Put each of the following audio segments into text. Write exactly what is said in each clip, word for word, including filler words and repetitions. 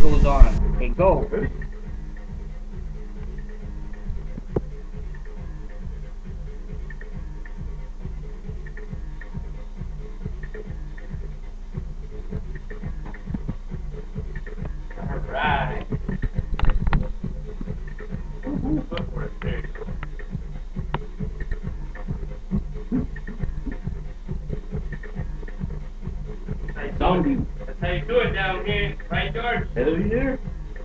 goes on. Okay, go. Alright. Zombie. That's how you do it down here, right, George? Hell yeah.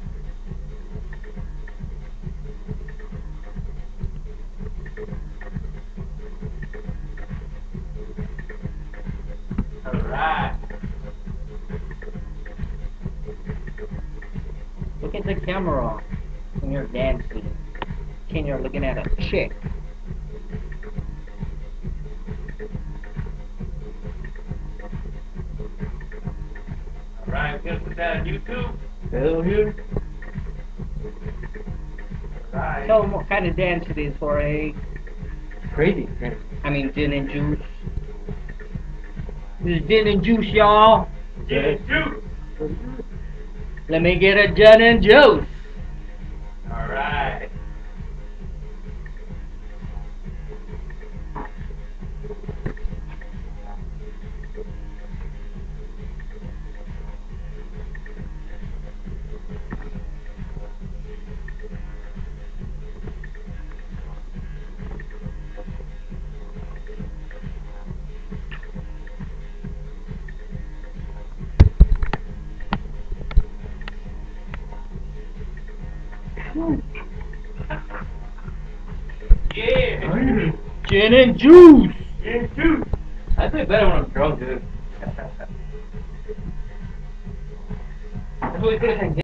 Alright. Look at the camera when you're dancing. When you're looking at a chick. Alright, we're gonna put that on YouTube. Hell yeah. Alright. Tell them what kind of dance it is, Jorge. Crazy. Man. I mean, gin and juice. This is gin and juice, y'all. Gin and juice. Let me get a gin and juice. Alright. Yeah. Gin and juice. Gin and juice. I play better when I'm drunk, dude. That's what we could have